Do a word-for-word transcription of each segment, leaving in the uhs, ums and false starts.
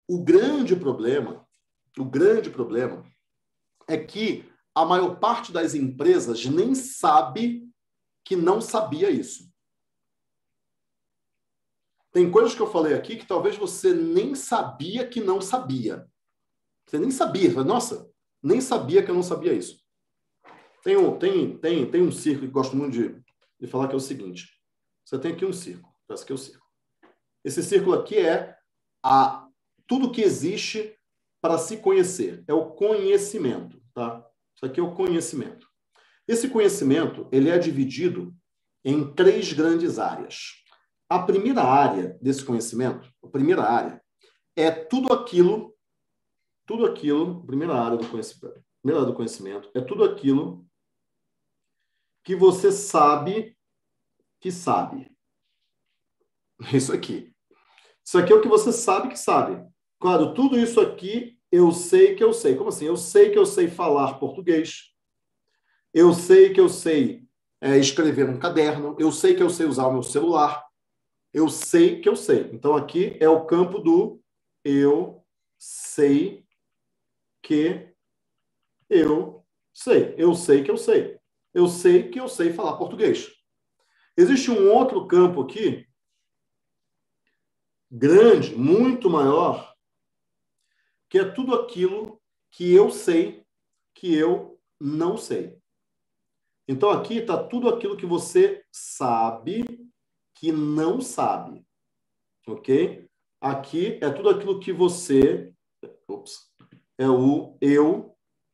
o grande problema, o grande problema é que a maior parte das empresas nem sabe que não sabia isso. Tem coisas que eu falei aqui que talvez você nem sabia que não sabia. Você nem sabia. Nossa, nem sabia que eu não sabia isso. Tem um, tem, tem, tem um círculo que eu gosto muito de, de falar, que é o seguinte. Você tem aqui um círculo. Esse aqui é o círculo. Esse círculo aqui é a, tudo que existe para se conhecer. É o conhecimento, tá? Isso aqui é o conhecimento. Esse conhecimento, ele é dividido em três grandes áreas. A primeira área desse conhecimento, a primeira área, é tudo aquilo, tudo aquilo, a primeira área do conhecimento, a primeira área do conhecimento é tudo aquilo que você sabe que sabe. Isso aqui. Isso aqui é o que você sabe que sabe. Claro, tudo isso aqui eu sei que eu sei. Como assim? Eu sei que eu sei falar português. Eu sei que eu sei é, escrever um caderno. Eu sei que eu sei usar o meu celular. Eu sei que eu sei. Então, aqui é o campo do eu sei que eu sei. Eu sei que eu sei. Eu sei que eu sei falar português. Existe um outro campo aqui, grande, muito maior, que é tudo aquilo que eu sei que eu não sei. Então, aqui está tudo aquilo que você sabe que não sabe. Ok? Aqui é tudo aquilo que você... Ups, é o eu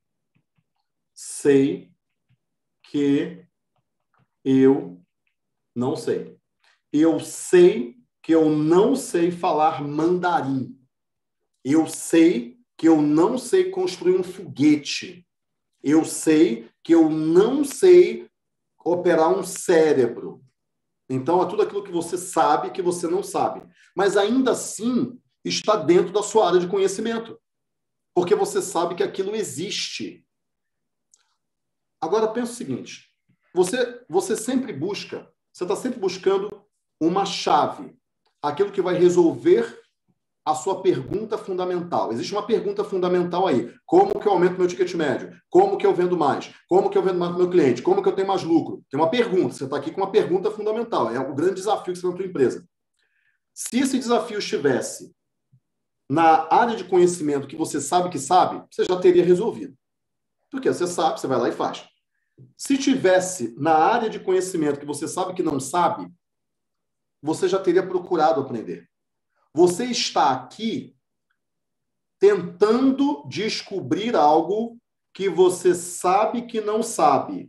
sei que eu não sei. Eu sei que eu não sei falar mandarim. Eu sei que eu não sei construir um foguete. Eu sei que eu não sei operar um cérebro. Então, é tudo aquilo que você sabe que você não sabe. Mas, ainda assim, está dentro da sua área de conhecimento. Porque você sabe que aquilo existe. Agora, pensa o seguinte. Você, você sempre busca, você está sempre buscando uma chave. Aquilo que vai resolver a sua pergunta fundamental. Existe uma pergunta fundamental aí. Como que eu aumento meu ticket médio? Como que eu vendo mais? Como que eu vendo mais para o meu cliente? Como que eu tenho mais lucro? Tem uma pergunta. Você está aqui com uma pergunta fundamental. É o grande desafio que você tem na sua empresa. Se esse desafio estivesse na área de conhecimento que você sabe que sabe, você já teria resolvido. Porque você sabe, você vai lá e faz. Se tivesse na área de conhecimento que você sabe que não sabe, você já teria procurado aprender. Você está aqui tentando descobrir algo que você sabe que não sabe.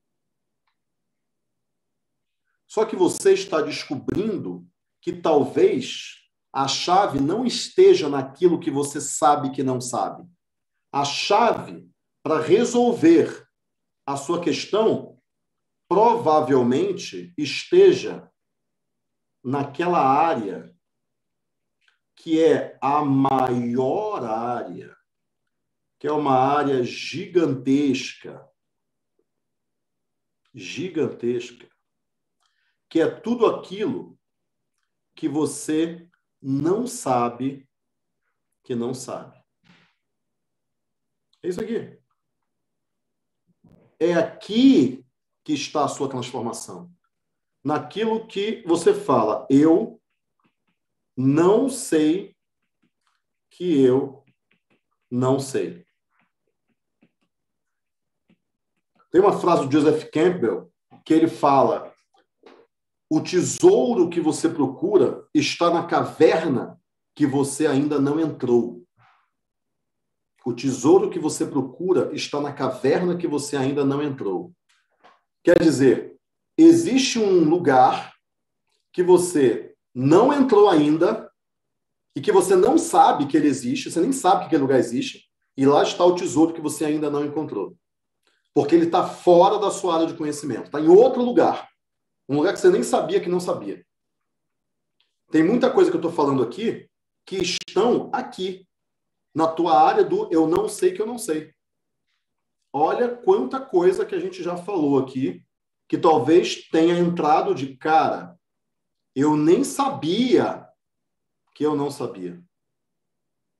Só que você está descobrindo que talvez a chave não esteja naquilo que você sabe que não sabe. A chave para resolver a sua questão provavelmente esteja naquela área que é a maior área, que é uma área gigantesca, gigantesca, que é tudo aquilo que você não sabe que não sabe. É isso aqui. É aqui que está a sua transformação. Naquilo que você fala, eu não sei que eu não sei. Tem uma frase do Joseph Campbell que ele fala: o tesouro que você procura está na caverna que você ainda não entrou. O tesouro que você procura está na caverna que você ainda não entrou. Quer dizer, existe um lugar que você não entrou ainda e que você não sabe que ele existe, você nem sabe que aquele lugar existe, e lá está o tesouro que você ainda não encontrou. Porque ele está fora da sua área de conhecimento, está em outro lugar. Um lugar que você nem sabia que não sabia. Tem muita coisa que eu estou falando aqui que estão aqui, na tua área do eu não sei que eu não sei. Olha quanta coisa que a gente já falou aqui, que talvez tenha entrado de cara. Eu nem sabia que eu não sabia.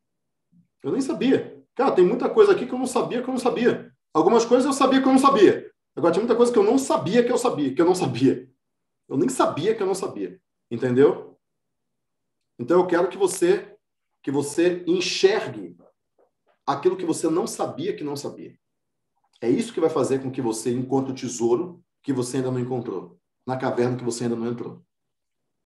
Eu nem sabia. Cara, tem muita coisa aqui que eu não sabia que eu não sabia. Algumas coisas eu sabia que eu não sabia. Agora, tinha muita coisa que eu não sabia que eu sabia, que eu não sabia. Eu nem sabia que eu não sabia. Entendeu? Então, eu quero que você, que você enxergue aquilo que você não sabia que não sabia. É isso que vai fazer com que você encontre o tesouro que você ainda não encontrou, na caverna que você ainda não entrou.